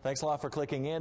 Thanks a lot for clicking in,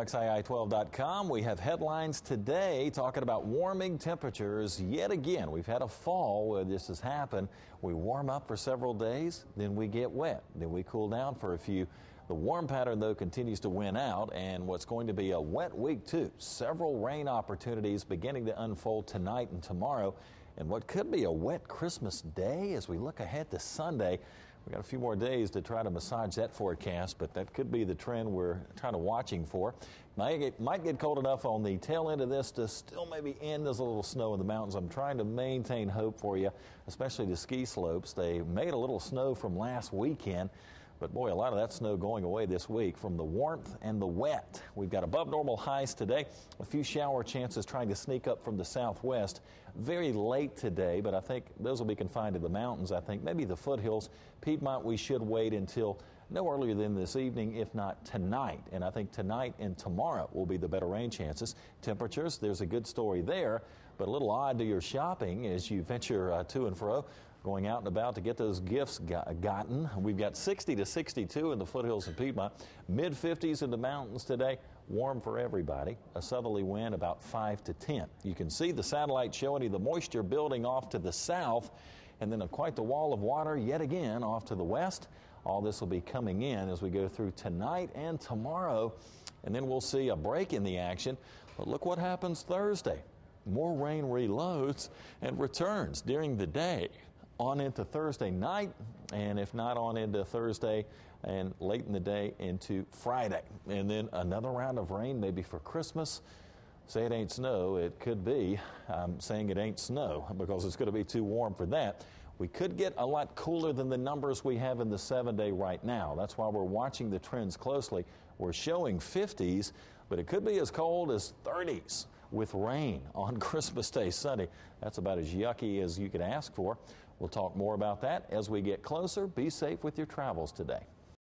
WXII12.com. We have headlines today talking about warming temperatures yet again. We've had a fall where this has happened. We warm up for several days, then we get wet, then we cool down for a few. The warm pattern, though, continues to win out, and what's going to be a wet week, too. Several rain opportunities beginning to unfold tonight and tomorrow, and what could be a wet Christmas day as we look ahead to Sunday. We've got a few more days to try to massage that forecast, but that could be the trend we're trying to watching for. Might get cold enough on the tail end of this to still maybe end as a little snow in the mountains. I'm trying to maintain hope for you, especially the ski slopes. They made a little snow from last weekend, but boy, a lot of that snow going away this week from the warmth and the wet. We've got above normal highs today. A few shower chances trying to sneak up from the southwest very late today, but I think those will be confined to the mountains. I think maybe the foothills. Piedmont, we should wait until no earlier than this evening, if not tonight. And I think tonight and tomorrow will be the better rain chances. Temperatures, there's a good story there, but a little odd to your shopping as you venture to and fro, going out and about to get those gifts gotten. We've got 60 to 62 in the foothills of Piedmont, mid-50s in the mountains today. Warm for everybody. A southerly wind about 5 to 10. You can see the satellite showing you the moisture building off to the south, and then quite the wall of water yet again off to the west. All this will be coming in as we go through tonight and tomorrow, and then we'll see a break in the action. But look what happens Thursday. More rain reloads and returns during the day on into Thursday night, and if not on into Thursday and late in the day into Friday. And then another round of rain maybe for Christmas. Say it ain't snow, it could be. I'm saying it ain't snow because it's going to be too warm for that. We could get a lot cooler than the numbers we have in the 7-day right now. That's why we're watching the trends closely. We're showing 50s, but it could be as cold as 30s with rain on Christmas Day Sunday. That's about as yucky as you could ask for. We'll talk more about that as we get closer. Be safe with your travels today.